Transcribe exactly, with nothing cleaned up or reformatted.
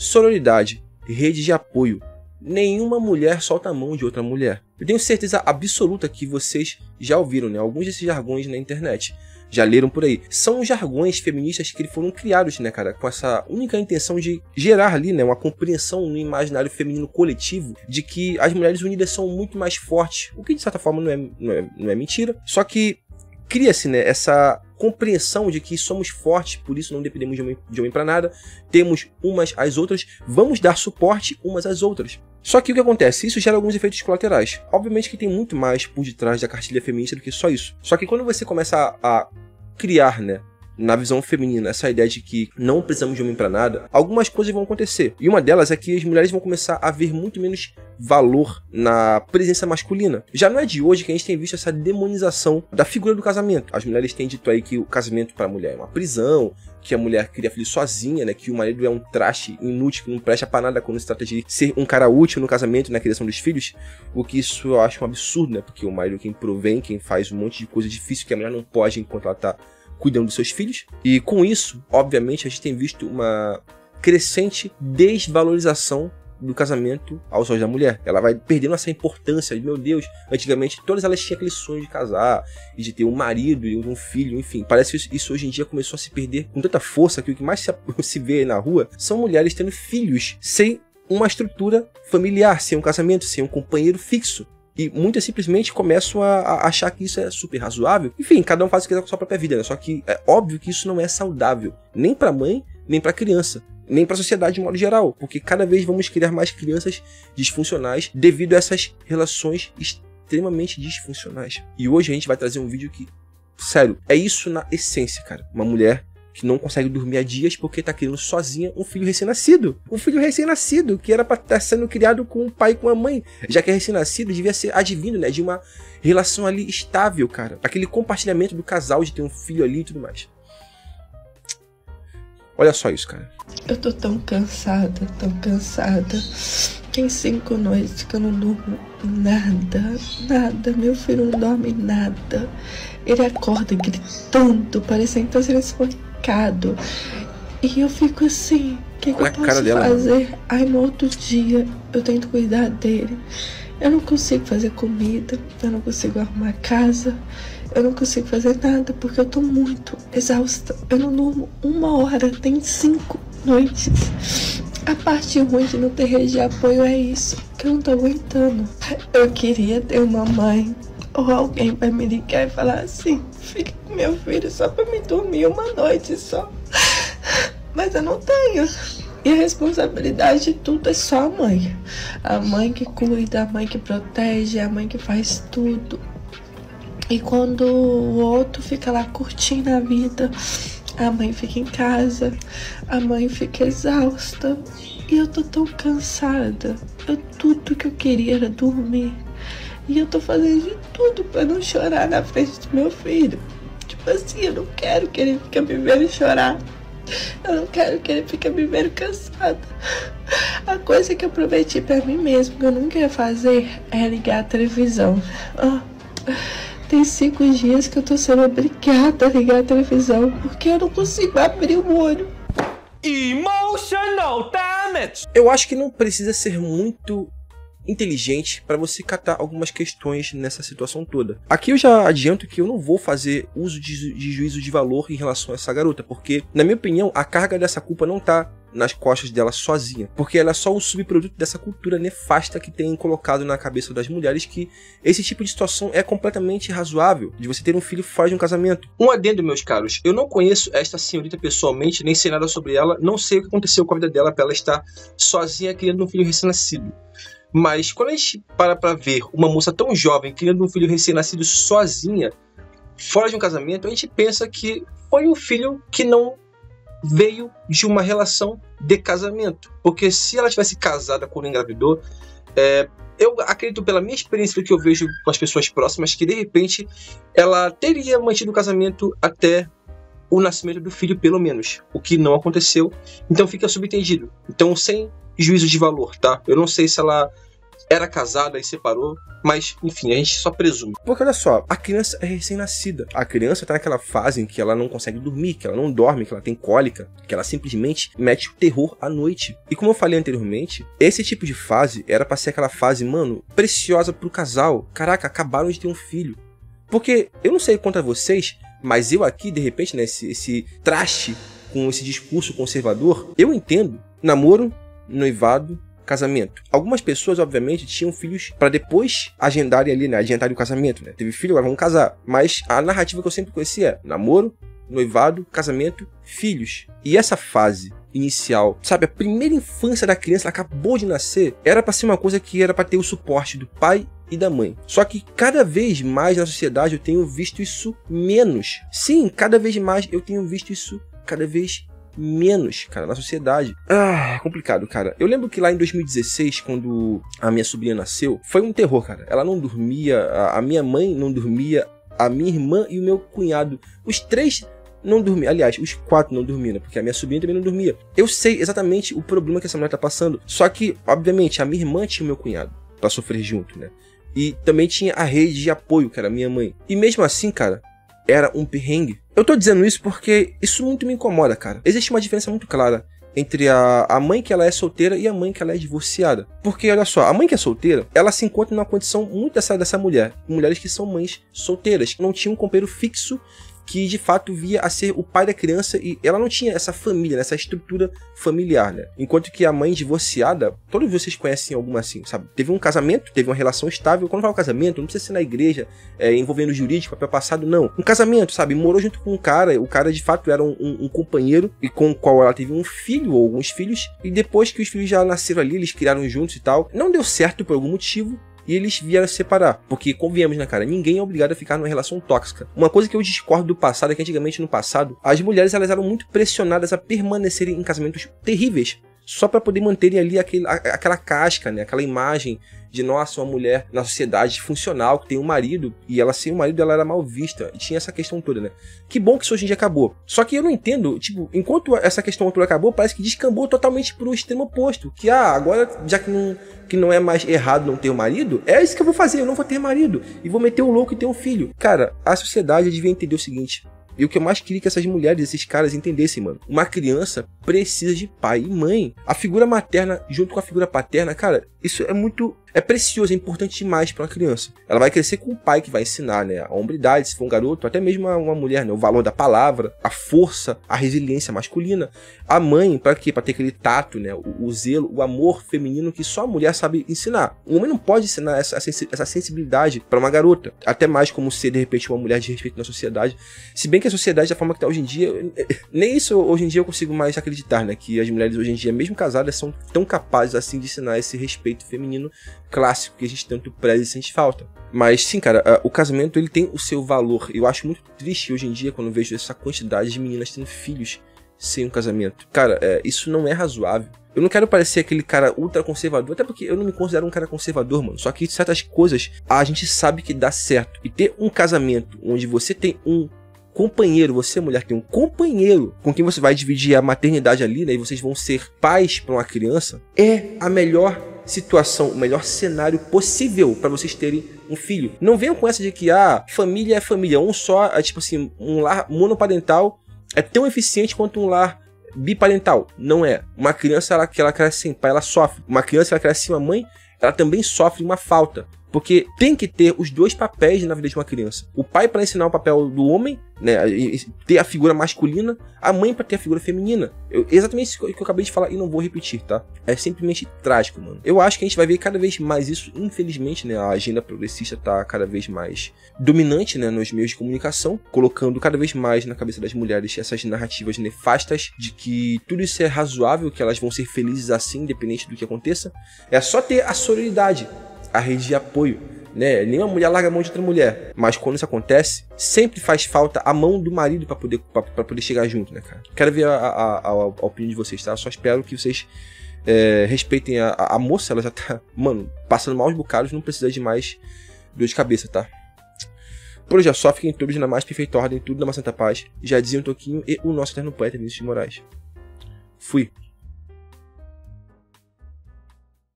sororidade, rede de apoio. Nenhuma mulher solta a mão de outra mulher. Eu tenho certeza absoluta que vocês já ouviram, né, alguns desses jargões na internet. Já leram por aí. São jargões feministas que foram criados, né, cara, com essa única intenção de gerar ali, né, uma compreensão no imaginário feminino coletivo de que as mulheres unidas são muito mais fortes. O que, de certa forma, não é, não é, não é mentira. Só que cria-se, né, essa compreensão de que somos fortes, por isso não dependemos de homem, de homem para nada, temos umas às outras, vamos dar suporte umas às outras. Só que o que acontece? Isso gera alguns efeitos colaterais. Obviamente que tem muito mais por detrás da cartilha feminista do que só isso. Só que quando você começa a, a criar, né, na visão feminina, essa ideia de que não precisamos de homem para nada, algumas coisas vão acontecer. E uma delas é que as mulheres vão começar a ver muito menos valor na presença masculina. Já não é de hoje que a gente tem visto essa demonização da figura do casamento. As mulheres têm dito aí que o casamento para a mulher é uma prisão, que a mulher cria filho sozinha, né, que o marido é um traste inútil, que não presta para nada quando se trata de ser um cara útil no casamento e na criação dos filhos, o que isso eu acho um absurdo, né, porque o marido é quem provém, quem faz um monte de coisa difícil que a mulher não pode enquanto ela tá cuidando dos seus filhos. E com isso, obviamente, a gente tem visto uma crescente desvalorização do casamento aos olhos da mulher. Ela vai perdendo essa importância. Meu Deus, antigamente todas elas tinham aquele sonho de casar e de ter um marido e um filho, enfim. Parece que isso hoje em dia começou a se perder com tanta força que o que mais se, se vê na rua são mulheres tendo filhos sem uma estrutura familiar, sem um casamento, sem um companheiro fixo. E muitas simplesmente começam a, a achar que isso é super razoável. Enfim, cada um faz o que quiser com a sua própria vida, né? Só que é óbvio que isso não é saudável, nem pra mãe, nem pra criança, nem pra sociedade de modo geral. Porque cada vez vamos criar mais crianças disfuncionais devido a essas relações extremamente disfuncionais. E hoje a gente vai trazer um vídeo que, sério, é isso na essência, cara. Uma mulher que não consegue dormir há dias porque tá criando sozinha um filho recém-nascido. Um filho recém-nascido, que era pra estar sendo criado com o pai e com a mãe. Já que é recém-nascido, devia ser advindo, né, de uma relação ali estável, cara. Aquele compartilhamento do casal de ter um filho ali e tudo mais. Olha só isso, cara. Eu tô tão cansada, tão cansada. Tem cinco noites que eu não durmo nada, nada. Meu filho não dorme nada. Ele acorda gritando, parecendo que tá sendo espancado. E eu fico assim, o que, que eu posso fazer? Dela. Aí no outro dia eu tento cuidar dele. Eu não consigo fazer comida, eu não consigo arrumar casa, eu não consigo fazer nada porque eu tô muito exausta. Eu não durmo uma hora, tem cinco noites. A parte ruim de não ter rede de apoio é isso, que eu não tô aguentando. Eu queria ter uma mãe ou alguém pra me ligar e falar assim: fica com meu filho só pra me dormir uma noite só. Mas eu não tenho. E a responsabilidade de tudo é só a mãe. A mãe que cuida, a mãe que protege, a mãe que faz tudo. E quando o outro fica lá curtindo a vida, a mãe fica em casa, a mãe fica exausta. E eu tô tão cansada. Eu, tudo que eu queria era dormir. E eu tô fazendo de tudo pra não chorar na frente do meu filho. Tipo assim, eu não quero que ele fique me vendo chorar. Eu não quero que ele fique me vendo cansada. A coisa que eu prometi pra mim mesmo que eu nunca ia fazer é ligar a televisão. Oh, tem cinco dias que eu tô sendo obrigada a ligar a televisão porque eu não consigo abrir o olho. Emotional damage! Eu acho que não precisa ser muito inteligente para você catar algumas questões nessa situação toda. Aqui eu já adianto que eu não vou fazer uso de, de juízo de valor em relação a essa garota, porque, na minha opinião, a carga dessa culpa não tá nas costas dela sozinha, porque ela é só um subproduto dessa cultura nefasta que tem colocado na cabeça das mulheres que esse tipo de situação é completamente razoável, de você ter um filho fora de um casamento. Um adendo, meus caros, eu não conheço esta senhorita pessoalmente, nem sei nada sobre ela, não sei o que aconteceu com a vida dela para ela estar sozinha criando um filho recém-nascido. Mas quando a gente para pra ver uma moça tão jovem criando um filho recém-nascido sozinha, fora de um casamento, a gente pensa que foi um filho que não veio de uma relação de casamento. Porque se ela tivesse casada quando engravidou, é, eu acredito pela minha experiência do que eu vejo com as pessoas próximas, que de repente ela teria mantido o casamento até o nascimento do filho, pelo menos. O que não aconteceu, então fica subentendido. Então, sem juízo de valor, tá? Eu não sei se ela era casada e separou, mas enfim, a gente só presume. Porque olha só, a criança é recém-nascida. A criança tá naquela fase em que ela não consegue dormir, que ela não dorme, que ela tem cólica, que ela simplesmente mete o terror à noite. E como eu falei anteriormente, esse tipo de fase era pra ser aquela fase, mano, preciosa pro casal. Caraca, acabaram de ter um filho. Porque eu não sei contra vocês, mas eu aqui, de repente, né, esse, esse traste com esse discurso conservador, eu entendo namoro, noivado, casamento. Algumas pessoas, obviamente, tinham filhos para depois agendarem ali, né? Agendarem o casamento, né? Teve filho, agora vão casar. Mas a narrativa que eu sempre conheci é namoro, noivado, casamento, filhos. E essa fase inicial, sabe? A primeira infância da criança, ela acabou de nascer, era para ser uma coisa que era para ter o suporte do pai e da mãe. Só que cada vez mais na sociedade eu tenho visto isso menos. Sim, cada vez mais eu tenho visto isso cada vez menos, cara, na sociedade. Ah, é complicado, cara. Eu lembro que lá em dois mil e dezesseis, quando a minha sobrinha nasceu, foi um terror, cara. Ela não dormia, a minha mãe não dormia, a minha irmã e o meu cunhado, os três não dormiam. Aliás, os quatro não dormiam, porque a minha sobrinha também não dormia. Eu sei exatamente o problema que essa mulher tá passando. Só que, obviamente, a minha irmã tinha o meu cunhado pra sofrer junto, né? E também tinha a rede de apoio, que era a minha mãe. E mesmo assim, cara, era um perrengue. Eu tô dizendo isso porque isso muito me incomoda, cara. Existe uma diferença muito clara entre a, a mãe que ela é solteira e a mãe que ela é divorciada. Porque, olha só, a mãe que é solteira, ela se encontra numa condição muito dessa, dessa mulher. Mulheres que são mães solteiras, que não tinham um companheiro fixo que de fato via a ser o pai da criança, e ela não tinha essa família, né, essa estrutura familiar, né? Enquanto que a mãe divorciada, todos vocês conhecem alguma assim, sabe? Teve um casamento, teve uma relação estável. Quando fala casamento, não precisa ser na igreja, é, envolvendo jurídico, papel passado, não. Um casamento, sabe? Morou junto com um cara, o cara de fato era um, um, um companheiro, e com o qual ela teve um filho ou alguns filhos, e depois que os filhos já nasceram ali, eles criaram juntos e tal. Não deu certo por algum motivo, e eles vieram se separar. Porque, convenhamos, né, cara? Ninguém é obrigado a ficar numa relação tóxica. Uma coisa que eu discordo do passado é que antigamente, no passado, as mulheres elas eram muito pressionadas a permanecerem em casamentos terríveis, só para poder manterem ali aquele, aquela casca, né? Aquela imagem de, nossa, uma mulher na sociedade funcional, que tem um marido, e ela sem o marido ela era mal vista. E tinha essa questão toda, né? Que bom que isso hoje em dia acabou. Só que eu não entendo, tipo, enquanto essa questão toda acabou, parece que descambou totalmente pro extremo oposto. Que, ah, agora, já que não, que não é mais errado não ter um marido, é isso que eu vou fazer, eu não vou ter marido. E vou meter o louco e ter um filho. Cara, a sociedade devia entender o seguinte. E o que eu mais queria que essas mulheres, esses caras entendessem, mano. Uma criança precisa de pai e mãe. A figura materna junto com a figura paterna, cara, isso é muito... é precioso, é importante demais para uma criança. Ela vai crescer com um pai que vai ensinar, né, a hombridade, se for um garoto, até mesmo uma, uma mulher, né, o valor da palavra, a força, a resiliência masculina. A mãe, para quê? Para ter aquele tato, né, o, o zelo, o amor feminino que só a mulher sabe ensinar. O homem não pode ensinar essa, essa sensibilidade para uma garota, até mais como ser, de repente, uma mulher de respeito na sociedade. Se bem que a sociedade, da forma que tá hoje em dia, nem isso hoje em dia eu consigo mais acreditar, né, que as mulheres hoje em dia, mesmo casadas, são tão capazes assim de ensinar esse respeito feminino clássico que a gente tanto preza e sente falta. Mas sim, cara, o casamento ele tem o seu valor. Eu acho muito triste hoje em dia quando eu vejo essa quantidade de meninas tendo filhos sem um casamento. Cara, é, isso não é razoável. Eu não quero parecer aquele cara ultra conservador, até porque eu não me considero um cara conservador, mano. Só que certas coisas a gente sabe que dá certo. E ter um casamento onde você tem um companheiro, você mulher tem um companheiro com quem você vai dividir a maternidade ali, né, e vocês vão ser pais para uma criança, é a melhor situação, o melhor cenário possível para vocês terem um filho. Não venham com essa de que ah, família é família, um só, é tipo assim, um lar monoparental é tão eficiente quanto um lar biparental. Não é. Uma criança ela, que ela cresce sem pai, ela sofre. Uma criança ela cresce sem uma mãe, ela também sofre uma falta. Porque tem que ter os dois papéis na vida de uma criança. O pai para ensinar o papel do homem, né, ter a figura masculina, a mãe para ter a figura feminina. Eu, exatamente isso que eu acabei de falar e não vou repetir, tá? É simplesmente trágico, mano. Eu acho que a gente vai ver cada vez mais isso, infelizmente, né? A agenda progressista tá cada vez mais dominante, né, nos meios de comunicação, colocando cada vez mais na cabeça das mulheres essas narrativas nefastas de que tudo isso é razoável, que elas vão ser felizes assim, independente do que aconteça. É só ter a sororidade, a rede de apoio, né? Nenhuma mulher larga a mão de outra mulher, mas quando isso acontece, sempre faz falta a mão do marido para poder, pra, pra poder chegar junto, né, cara? Quero ver a, a, a, a opinião de vocês, tá? Só espero que vocês é, respeitem a, a, a moça, ela já tá, mano, passando maus bocados, não precisa de mais dor de cabeça, tá? Por hoje é só, fiquem todos na mais perfeita ordem, tudo na mais santa paz. Já dizia um Toquinho e o nosso eterno poeta Vinícius de Moraes. Fui.